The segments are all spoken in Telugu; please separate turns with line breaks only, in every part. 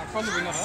అక్కలు విన్నారా?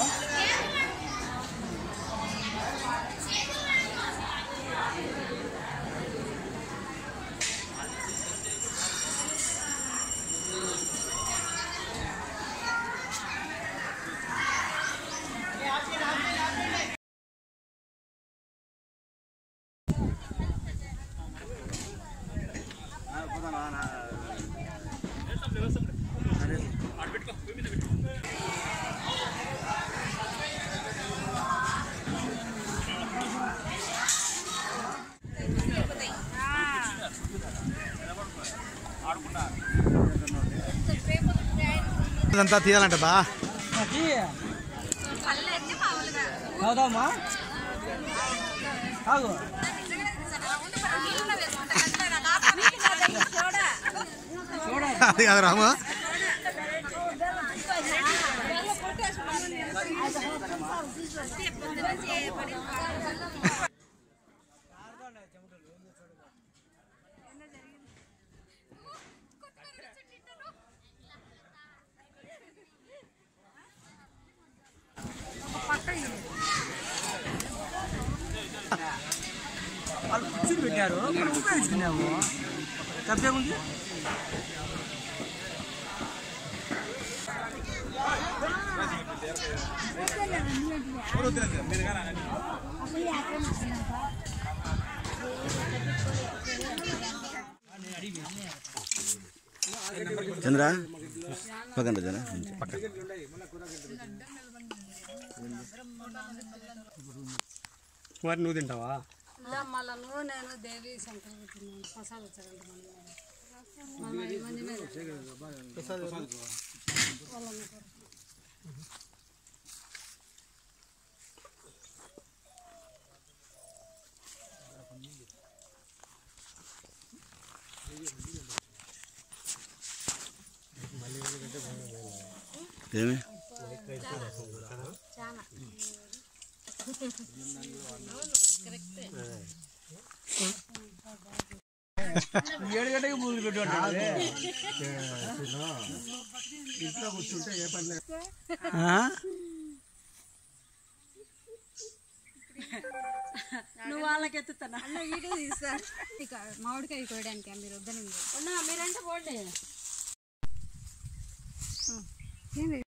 ఇదంతా తీయాలంట బా
కాదమ్మా కాదు
అది కాదు రాము
వాళ్ళు కుర్చీలు పెట్టారు మనం ఉపయోగించుకున్నాము తప్పేముంది
చంద్ర పక్కన జన
మరి నువ్వు తింటావా?
నేను దేవి శంకర్ ప్రసాద్ వచ్చారంట
ఏమి
ఏడు గంటకి పూజలు పెట్టుకుంటాడు ఇంట్లో కూర్చుంటే ఏ పని లేదు.
నువ్వు వాళ్ళకి ఎత్తుతాను అన్న వీడియో తీస్తారు ఇక మామిడికాయ కోయడానికి మీరు వద్దని మీరంటే పోండి